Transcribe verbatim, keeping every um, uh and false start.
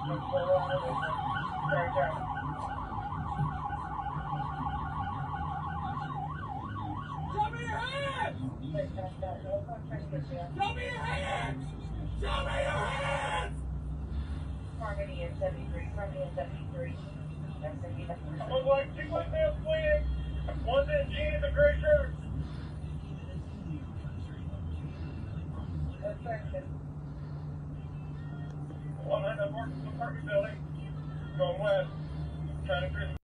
Show me your hands! Show me your hands! Show me your hands! Harmony in seventy-three, Harmony in seventy-three. I'm on like two one male swing. One's in jeans and a gray shirt. What's section? One at the apartment building. Going west. Trying to